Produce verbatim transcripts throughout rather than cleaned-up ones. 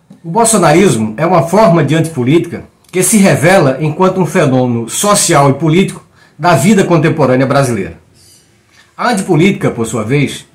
O bolsonarismo é uma forma de antipolítica que se revela enquanto um fenômeno social e político da vida contemporânea brasileira. A antipolítica, por sua vez,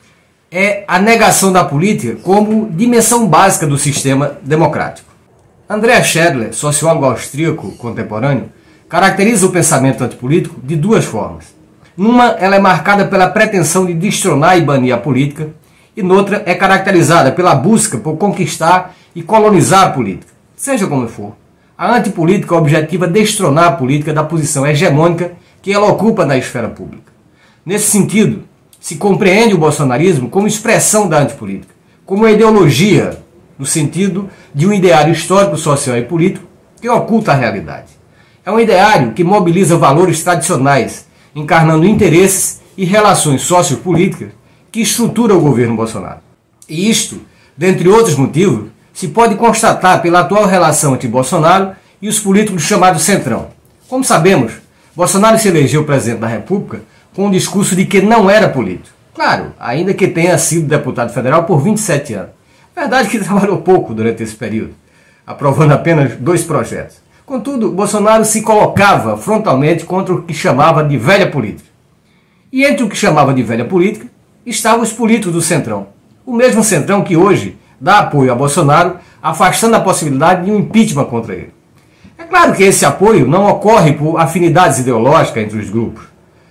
é a negação da política como dimensão básica do sistema democrático. Andrea Schedler, sociólogo austríaco contemporâneo, caracteriza o pensamento antipolítico de duas formas. Numa, ela é marcada pela pretensão de destronar e banir a política, e noutra é caracterizada pela busca por conquistar e colonizar a política. Seja como for, a antipolítica objetiva destronar a política da posição hegemônica que ela ocupa na esfera pública. Nesse sentido, se compreende o bolsonarismo como expressão da antipolítica, como uma ideologia, no sentido de um ideário histórico, social e político que oculta a realidade. É um ideário que mobiliza valores tradicionais, encarnando interesses e relações sociopolíticas que estruturam o governo Bolsonaro. E isto, dentre outros motivos, se pode constatar pela atual relação entre Bolsonaro e os políticos chamados Centrão. Como sabemos, Bolsonaro se elegeu presidente da República com o discurso de que não era político. Claro, ainda que tenha sido deputado federal por vinte e sete anos. Verdade que trabalhou pouco durante esse período, aprovando apenas dois projetos. Contudo, Bolsonaro se colocava frontalmente contra o que chamava de velha política. E entre o que chamava de velha política, estavam os políticos do Centrão. O mesmo Centrão que hoje dá apoio a Bolsonaro, afastando a possibilidade de um impeachment contra ele. É claro que esse apoio não ocorre por afinidades ideológicas entre os grupos,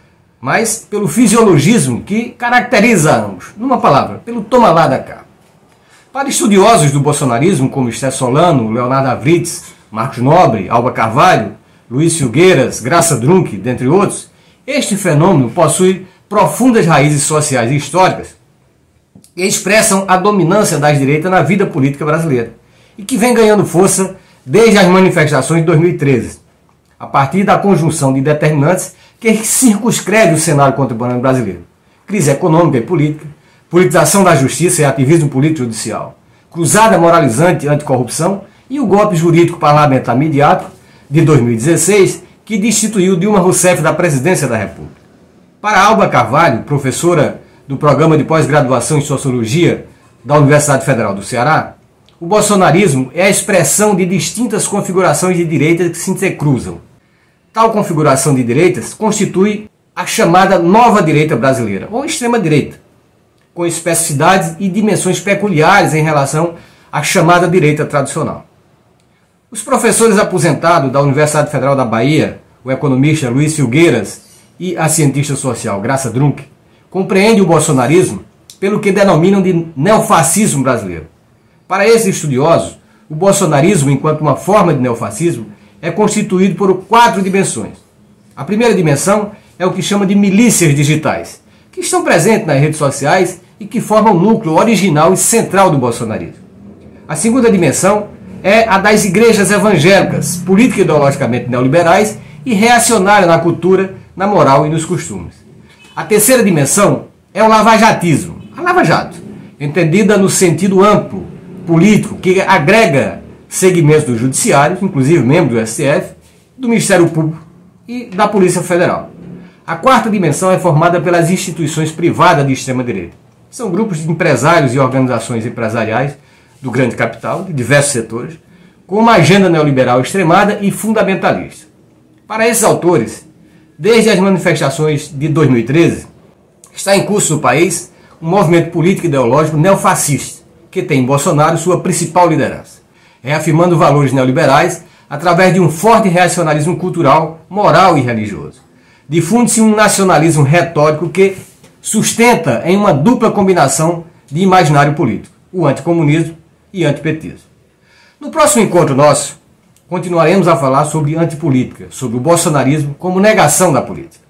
mas pelo fisiologismo que caracteriza ambos. Numa palavra, pelo toma lá da cá. Para estudiosos do bolsonarismo, como Esté Solano, Leonardo Avritz, Marcos Nobre, Alba Carvalho, Luiz Filgueiras, Graça Drunck, dentre outros, este fenômeno possui profundas raízes sociais e históricas que expressam a dominância das direitas na vida política brasileira e que vem ganhando força desde as manifestações de dois mil e treze, a partir da conjunção de determinantes que circunscreve o cenário contemporâneo brasileiro: crise econômica e política, politização da justiça e ativismo político-judicial, cruzada moralizante anticorrupção e o golpe jurídico parlamentar midiático de dois mil e dezesseis, que destituiu Dilma Rousseff da presidência da República. Para Alba Carvalho, professora do programa de pós-graduação em Sociologia da Universidade Federal do Ceará, o bolsonarismo é a expressão de distintas configurações de direitas que se intercruzam. Tal configuração de direitas constitui a chamada nova direita brasileira, ou extrema-direita, com especificidades e dimensões peculiares em relação à chamada direita tradicional. Os professores aposentados da Universidade Federal da Bahia, o economista Luiz Filgueiras e a cientista social Graça Drunck, compreendem o bolsonarismo pelo que denominam de neofascismo brasileiro. Para esses estudiosos, o bolsonarismo, enquanto uma forma de neofascismo, é constituído por quatro dimensões. A primeira dimensão é o que chama de milícias digitais, que estão presentes nas redes sociais e que formam o núcleo original e central do bolsonarismo. A segunda dimensão é a das igrejas evangélicas, político-ideologicamente neoliberais e reacionárias na cultura, na moral e nos costumes. A terceira dimensão é o lavajatismo, a Lava Jato, entendida no sentido amplo, político, que agrega segmentos do judiciário, inclusive membros do S T F, do Ministério Público e da Polícia Federal. A quarta dimensão é formada pelas instituições privadas de extrema-direita. São grupos de empresários e organizações empresariais do grande capital, de diversos setores, com uma agenda neoliberal extremada e fundamentalista. Para esses autores, desde as manifestações de dois mil e treze, está em curso no país um movimento político e ideológico neofascista, que tem em Bolsonaro sua principal liderança, reafirmando valores neoliberais através de um forte reacionarismo cultural, moral e religioso. Difunde-se um nacionalismo retórico que sustenta em uma dupla combinação de imaginário político, o anticomunismo e antipetismo. No próximo encontro nosso, continuaremos a falar sobre antipolítica, sobre o bolsonarismo como negação da política.